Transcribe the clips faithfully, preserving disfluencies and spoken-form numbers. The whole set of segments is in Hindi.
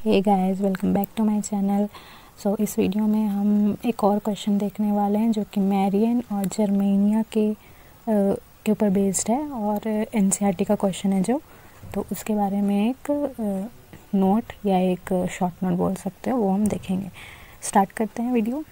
Hey guys, welcome back to my channel. So इस वीडियो में हम एक और क्वेश्चन देखने वाले हैं जो कि मैरियन और जर्मेनिया के uh, के ऊपर बेस्ड है और एनसीईआरटी का क्वेश्चन है जो, तो उसके बारे में एक नोट uh, या एक शॉर्ट नोट बोल सकते हो, वो हम देखेंगे। स्टार्ट करते हैं video.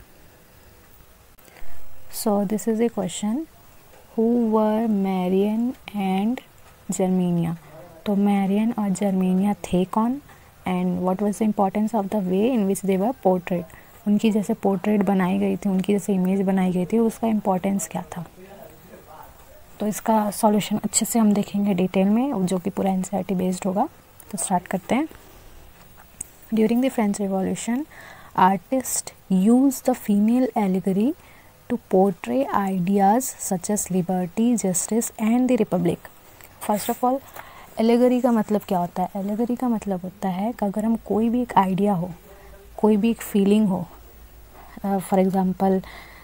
So this is a question, who were Marianne and Germania. तो मैरियन और जर्मेनिया थे कौन, and what was the importance of the way in which they were portrayed. उनकी जैसे पोर्ट्रेट बनाई गई थी, उनकी जैसे इमेज बनाई गई थी, उसका इम्पोर्टेंस क्या था। तो इसका सॉल्यूशन अच्छे से हम देखेंगे डिटेल में, जो कि पूरा एनसीईआरटी बेस्ड होगा। तो स्टार्ट करते हैं। During the French Revolution, artist use the female allegory to portray ideas such as liberty, justice and the republic. First of all, allegory का मतलब क्या होता है। एलिगरी का मतलब होता है कि अगर हम कोई भी एक आइडिया हो, कोई भी एक फीलिंग हो, फॉर एग्ज़ाम्पल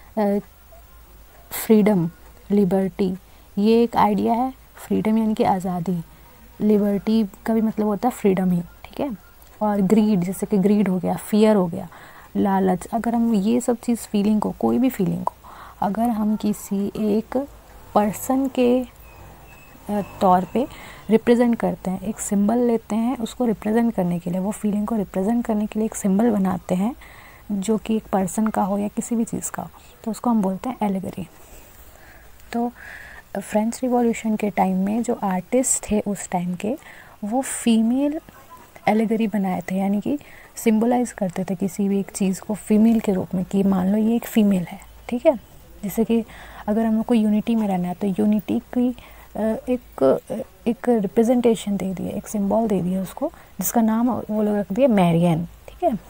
फ्रीडम, लिबर्टी, ये एक आइडिया है। फ्रीडम यानी कि आज़ादी, लिबर्टी का भी मतलब होता है फ्रीडम ही, ठीक है। और ग्रीड, जैसे कि ग्रीड हो गया, फियर हो गया, लालच। अगर हम ये सब चीज़ फीलिंग को, कोई भी फीलिंग को अगर हम किसी एक पर्सन के तौर पे रिप्रेजेंट करते हैं, एक सिंबल लेते हैं उसको रिप्रेजेंट करने के लिए, वो फीलिंग को रिप्रेजेंट करने के लिए एक सिंबल बनाते हैं जो कि एक पर्सन का हो या किसी भी चीज़ का हो, तो उसको हम बोलते हैं एलिगरी। तो फ्रेंच रिवॉल्यूशन के टाइम में जो आर्टिस्ट थे उस टाइम के, वो फीमेल एलिगरी बनाए थे, यानी कि सिंबलाइज करते थे किसी भी एक चीज़ को फीमेल के रूप में, कि मान लो ये एक फ़ीमेल है, ठीक है। जैसे कि अगर हम लोग को यूनिटी में रहना है तो यूनिटी की एक एक रिप्रेजेंटेशन दे दिए, एक सिंबल दे दिया उसको, जिसका नाम वो लोग रख दिए मैरियन, ठीक है।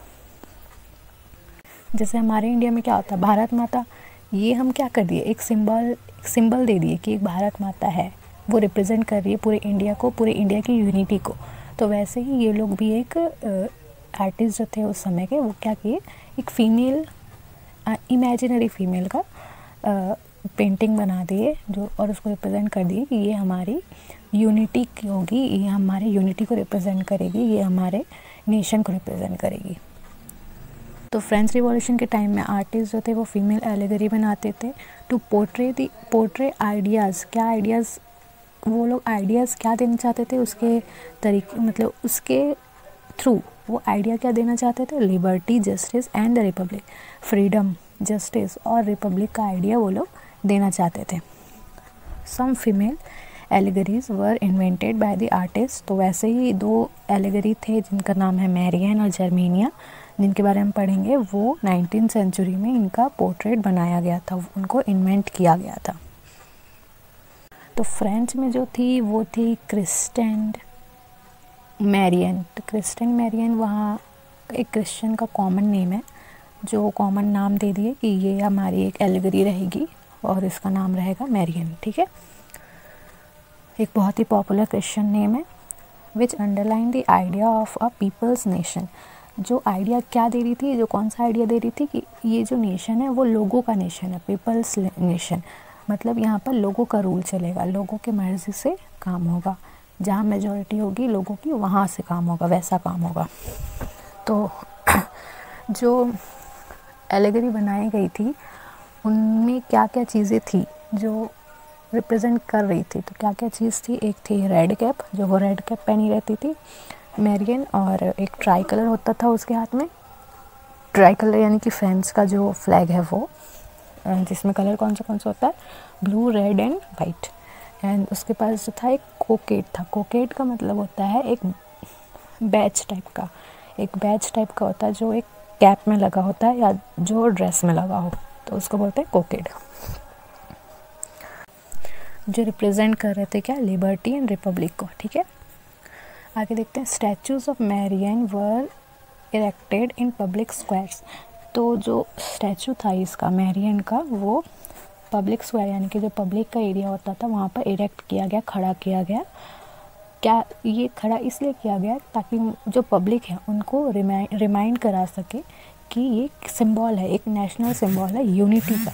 जैसे हमारे इंडिया में क्या होता है, भारत माता, ये हम क्या कर दिए, एक सिंबल एक सिंबल दे दिए कि एक भारत माता है, वो रिप्रेजेंट कर रही है पूरे इंडिया को, पूरे इंडिया की यूनिटी को। तो वैसे ही ये लोग भी एक आर्टिस्ट जो थे उस समय के, वो क्या किए, एक फ़ीमेल, इमेजिनरी फीमेल का आ, पेंटिंग बना दिए जो, और उसको रिप्रेजेंट कर दिए कि ये हमारी यूनिटी की होगी, ये हमारे यूनिटी को रिप्रेजेंट करेगी, ये हमारे नेशन को रिप्रेजेंट करेगी। तो फ्रेंच रिवॉल्यूशन के टाइम में आर्टिस्ट जो थे वो फीमेल एलिगरी बनाते थे to portray the portray ideas. क्या आइडियाज़, वो लोग आइडियाज़ क्या देना चाहते थे, उसके तरीके, मतलब उसके थ्रू वो आइडिया क्या देना चाहते थे, liberty, justice and the republic. Freedom, justice और रिपब्लिक का आइडिया वो लोग देना चाहते थे। Some female allegories were invented by the artist. तो वैसे ही दो एलिगरी थे जिनका नाम है मैरियन और जर्मेनिया, जिनके बारे में पढ़ेंगे। वो नाइनटीन सेंचुरी में इनका पोर्ट्रेट बनाया गया था, उनको इन्वेंट किया गया था। तो फ्रेंच में जो थी वो थी क्रिस्टेन मैरियन। तो क्रिस्टेन मैरियन वहाँ एक क्रिश्चियन का कॉमन नेम है, जो कॉमन नाम दे दिए कि ये हमारी एक एलिगरी रहेगी और इसका नाम रहेगा मैरियन, ठीक है। एक बहुत ही पॉपुलर क्रिश्चियन नेम है, which underline the idea of a people's nation. जो आइडिया क्या दे रही थी, जो कौन सा आइडिया दे रही थी कि ये जो नेशन है वो लोगों का नेशन है, पीपल्स नेशन। मतलब यहाँ पर लोगों का रूल चलेगा, लोगों के मर्ज़ी से काम होगा, जहाँ मेजॉरिटी होगी लोगों की वहाँ से काम होगा, वैसा काम होगा। तो जो एलिगरी बनाई गई थी उनमें क्या क्या चीज़ें थी जो रिप्रेजेंट कर रही थी। तो क्या क्या चीज़ थी, एक थी रेड कैप, जो वो रेड कैप पहनी रहती थी मैरियन, और एक ट्राई कलर होता था उसके हाथ में। ट्राई कलर यानी कि फ्रांस का जो फ्लैग है वो, जिसमें कलर कौन सा कौन सा होता है, blue, red and white. And उसके पास जो था एक कोकेट था। कोकेट का मतलब होता है एक बैच टाइप का, एक बैच टाइप का होता है जो एक कैप में लगा होता है या जो ड्रेस में लगा हो, तो उसको बोलते हैं कोकेट, जो रिप्रेजेंट कर रहे थे क्या, लिबर्टी एंड रिपब्लिक को, ठीक है। आगे देखते हैं। Statues of Marianne were erected in public squares. तो जो स्टैचू था इसका मैरियन का, वो पब्लिक स्क्वायर यानी कि जो पब्लिक का एरिया होता था वहाँ पर इरेक्ट किया गया, खड़ा किया गया। क्या ये खड़ा इसलिए किया गया ताकि जो पब्लिक है उनको रिमाइंड रिमाइंड करा सके कि ये सिंबल है, एक नेशनल सिंबल है यूनिटी का,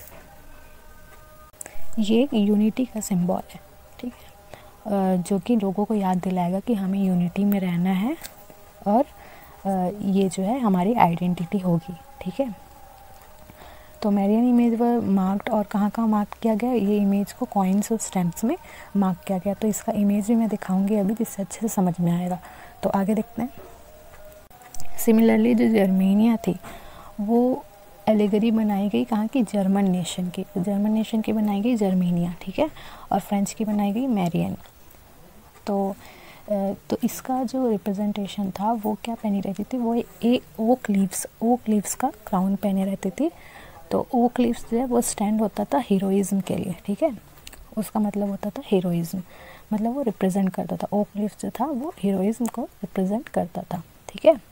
ये एक यूनिटी का सिंबल है, ठीक है, जो कि लोगों को याद दिलाएगा कि हमें यूनिटी में रहना है और ये जो है हमारी आइडेंटिटी होगी, ठीक है। तो मैरियन इमेज वर मार्क्ड, और कहाँ कहाँ मार्क किया गया, ये इमेज को कॉइन्स और स्टैम्प्स में मार्क किया गया। तो इसका इमेज भी मैं दिखाऊंगी अभी, जिससे अच्छे से समझ में आएगा। तो आगे देखते हैं। सिमिलरली जो जर्मेनिया थी वो एलेगरी बनाई गई कहाँ की, जर्मन नेशन की। जर्मन नेशन की बनाई गई जर्मेनिया, ठीक है, और फ्रेंच की बनाई गई मैरियन। तो तो इसका जो रिप्रेजेंटेशन था वो क्या पहनी रहती थी, वो a oak leaves oak leaves का क्राउन पहने रहती थी। तो ओक लीव्स जो है वो स्टैंड होता था हीरोइज्म के लिए, ठीक है, उसका मतलब होता था हीरोइज्म, मतलब वो रिप्रेजेंट करता था। ओक लीव्स जो था वो हीरोइज्म को रिप्रेजेंट करता था, ठीक है।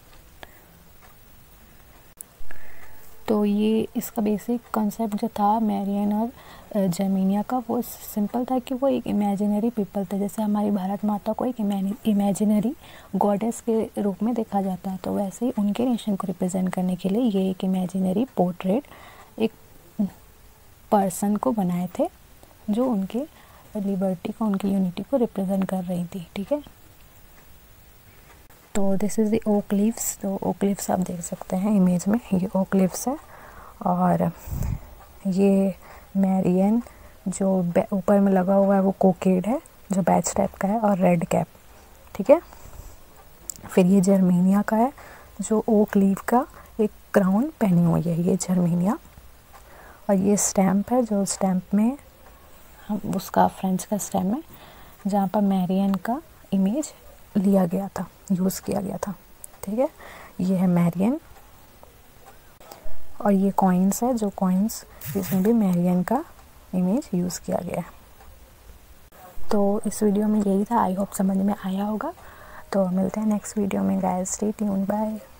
तो ये इसका बेसिक कॉन्सेप्ट जो था मैरियन और जर्मेनिया का, वो सिंपल था कि वो एक इमेजिनरी पीपल थे। जैसे हमारी भारत माता को एक इमेजिनरी गॉडेस के रूप में देखा जाता है, तो वैसे ही उनके नेशन को रिप्रेजेंट करने के लिए ये एक इमेजिनरी पोर्ट्रेट एक पर्सन को बनाए थे, जो उनके लिबर्टी को, उनकी यूनिटी को रिप्रेजेंट कर रही थी, ठीक है। तो this is the oak leaves. तो ओक लीव्स आप देख सकते हैं इमेज में, ये ओक लीव्स है। और ये मैरियन जो ऊपर में लगा हुआ है वो कोकेड है, जो बैच टाइप का है, और रेड कैप, ठीक है। फिर ये जर्मेनिया का है, जो ओक लीव का एक क्राउन पहनी हुई है, ये जर्मेनिया। और ये स्टैम्प है, जो स्टैम्प में हम उसका फ्रेंच का स्टैम्प है, जहाँ पर मैरियन का इमेज लिया गया था, यूज़ किया गया था, ठीक है। ये है मैरियन। और ये कॉइन्स है, जो कॉइन्स जिसमें भी मैरियन का इमेज यूज़ किया गया है। तो इस वीडियो में यही था, आई होप समझ में आया होगा। तो मिलते हैं नेक्स्ट वीडियो में गाइस, स्टे ट्यून्ड, बाय।